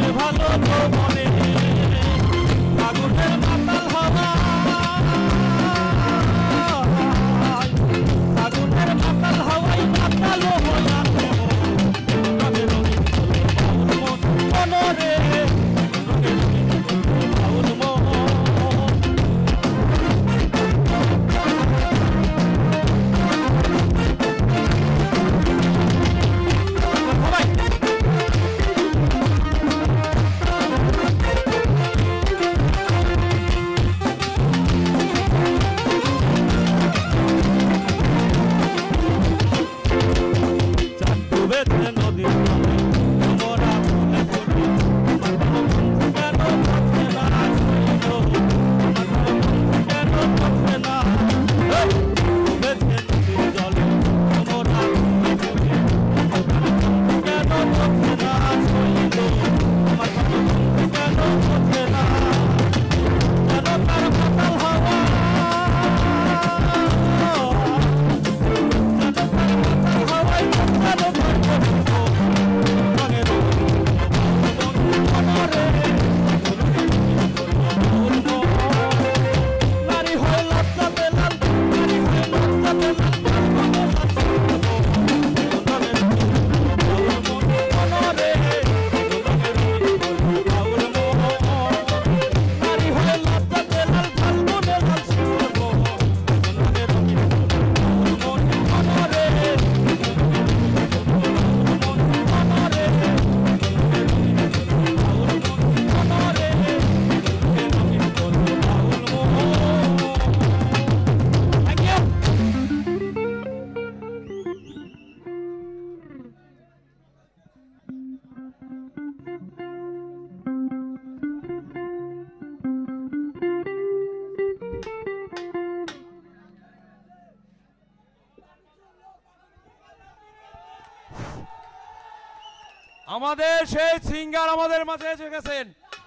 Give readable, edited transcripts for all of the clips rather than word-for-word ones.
আমাদের সেই সিঙ্গার আমাদের মাঝে এসে গেছেন।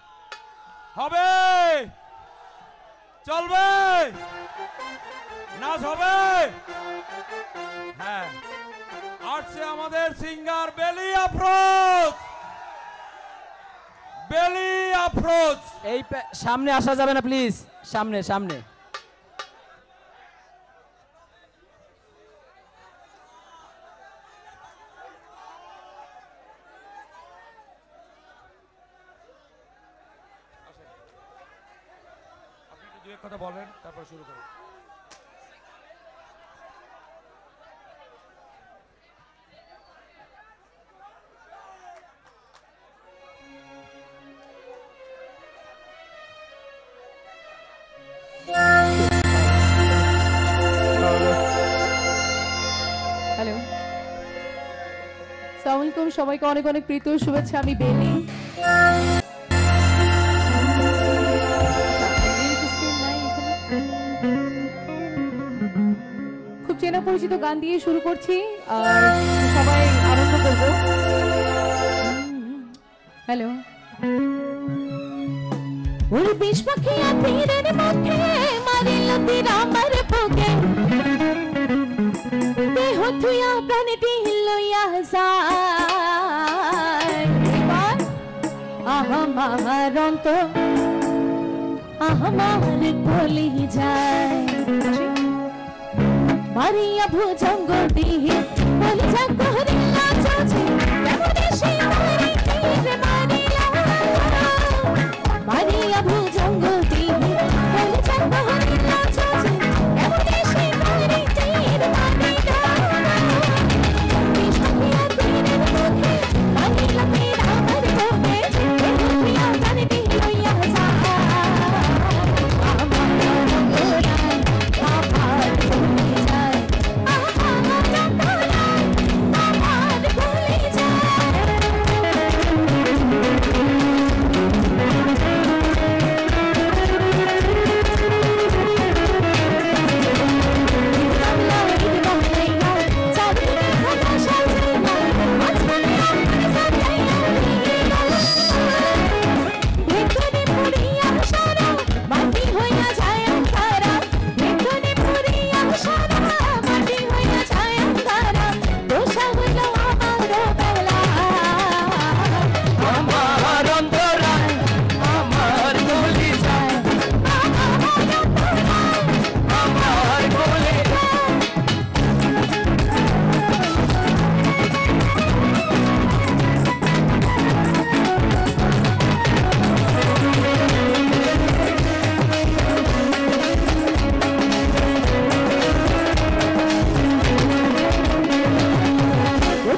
হবে, চলবে, নাচ হবে। হ্যাঁ, আসছে আমাদের সিঙ্গার বেলি আফরোজ। বেলি আফরোজ, এই সামনে আসা যাবে না প্লিজ, সামনে সামনে। কথা বলেন, তারপর শুরু করুন। হ্যালো, আসসালামু আলাইকুম, সবাইকে অনেক অনেক প্রীতি ও শুভেচ্ছা। আমি বেলি। খুব চেনা পরিচিত গান দিয়ে শুরু করছি, আর সবাই আনন্দ করব। হ্যালো, ওরে বিষ পাখিয়া তীরের মধ্যে মারিল তীর আমার বুকে, দেহ থুয়া প্রাণটি লইয়া যায়। আমার অন্তর আমার গলি যায়, মারিয়া ভুজঙ্গ দিয়ে বলি যা করিলা চাচি কেমনে সে মারি তীর মারিলা, মারিয়া ভুজঙ্গ দিয়ে বলি যা করিলা চাচি কেমনে সে মারি তীর মারিলা, বিষ পাখিয়া তীরের মুখে মারিলা তীর আমার বুকে, দেহ থুয়া প্রাণটি লইয়া যায়। আমার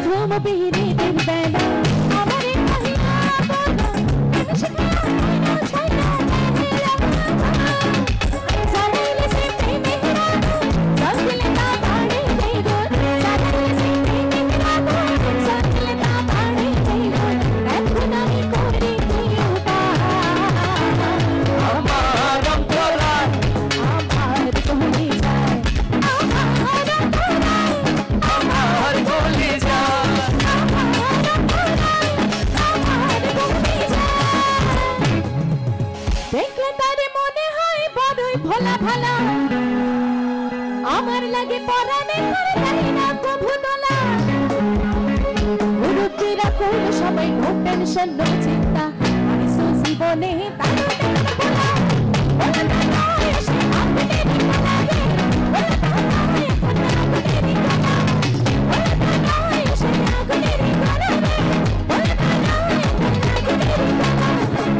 ঘুম বিহীনের বেলা আমারে কহিয়া বলা আমি শিখাইয়া না ছাইয়া জানিলে সে প্রেমে রাগো জানিলে তা বাড়ি দেগো জানিলে সে প্রেমে রাগো জানিলে তা বাড়ি দেগো এখন আমি করি কি উপায় আমার অন্তরায় আমার কলি যায় আমার অন্তরায় আমার গলি যায় দেখলে তারে মনে হয় বড়ই ভোলা ভালা আমার লাগে পরাণে করে দেয় না কভু দোলা মুরব্বীরা কইল সবাই নো টেনশন নো চিন্তা আমি জীবনে তার বলা বলা নয় সে আপনাদের বলা রে বলা নয় এখন আপনাদের বলা বলা নয় সে আপনাদের বলা রে বলা নয় এখন আপনাদের বলা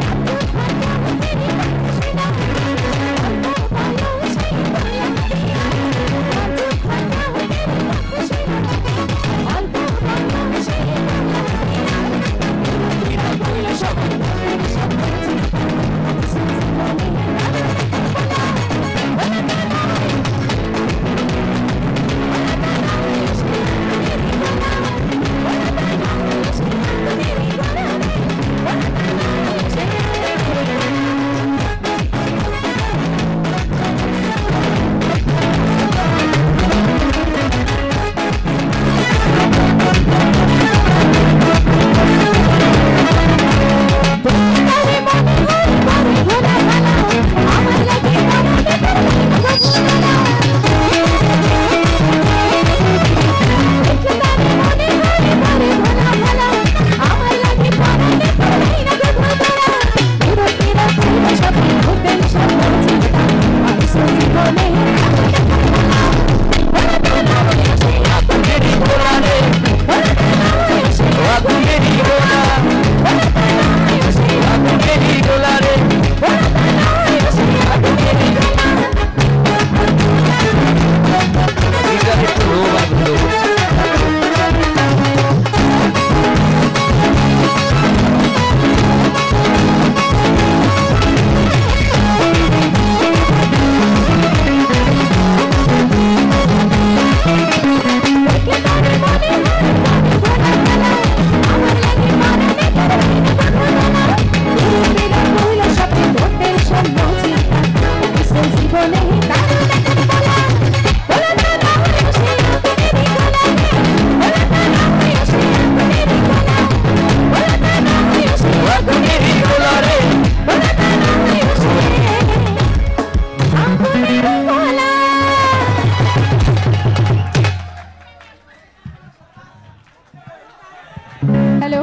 हेलो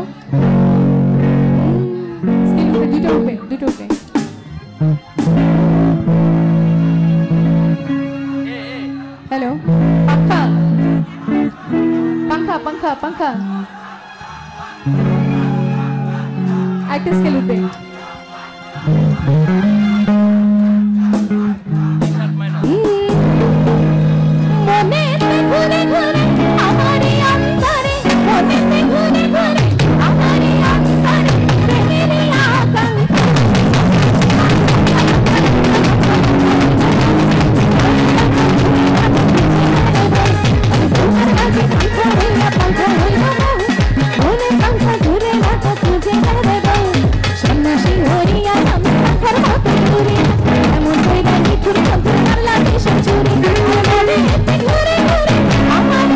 दुटो पे हेलो पंखा पंखा पंखा पंखा একটা স্কেল উঠবে মনেতে ঘুরে ঘুরে আমারই অন্তরে মনেতে ঘুরে ঘুরে আমারই অন্তরে প্রেমেরই আকাঙ্ক্ষা সন্ন্যাসী হরিয়া আমি পাখার মতো ঘুরে এমন হইবা নিঠুর চন্দ্র লাগে সে চুরি ঘুরে ঘুরে আমার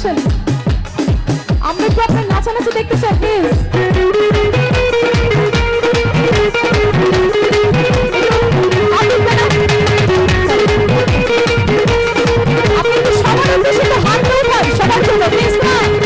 আসেন আমরা একটু আপনার নাচানাচি দেখতে চাই প্লিজ আপনি একটু সবার উদ্দেশ্যে হাত উঠান সবার জন্য প্লিজ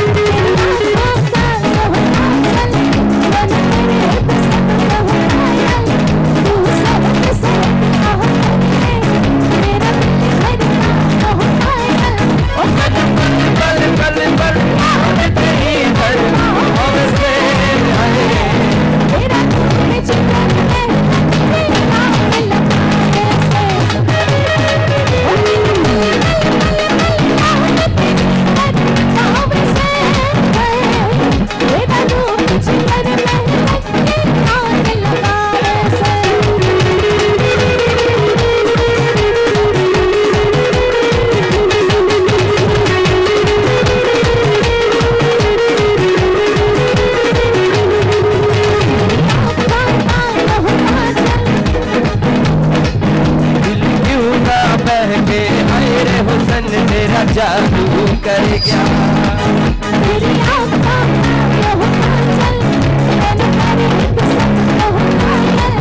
जादू कर गया तेरी आँखों में हो काजल मैंने तेरी कसम हो कायल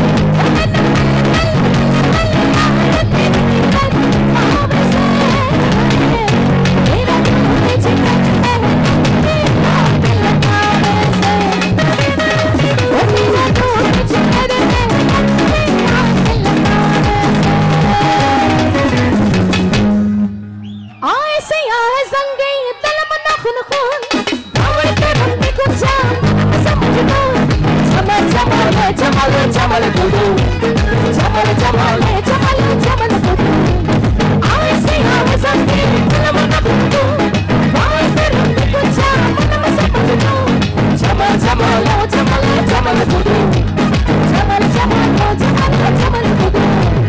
मेरा दिल जिगर है मेरा दिल लगावे से मेरा दिल जिगर है मेरा दिल लगावे से आए से आए संगे दिल मना खुन खुन दावे के रंग में कुछ समझ लो जमल जमल जमल जमल गुरु जमल जमल जमल जमल गुरु आए से आए संगे दिल मना खुन खुन दावे के रंग में कुछ समझ लो जमल जमल जमल जमल गुरु जमल जमल जमल जमल गुरु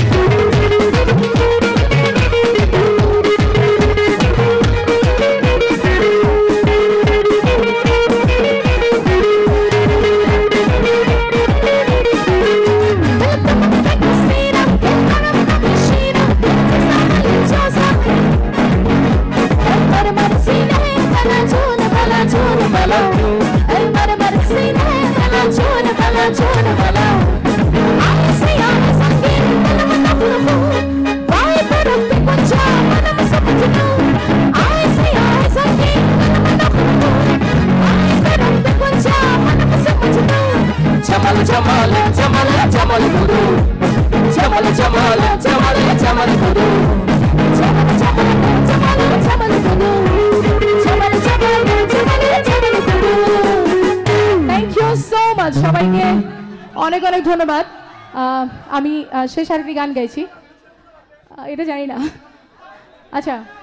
Jamal Jamal Jamal Jamal Guru Jamal Jamal Jamal Jamal Guru Jamal Jamal Jamal Jamal Guru Jamal Jamal Jamal Jamal Guru Thank you so much সবাইকে অনেক অনেক ধন্যবাদ আমি শেষ আরেকটি গান গাইছি এটা জানি না আচ্ছা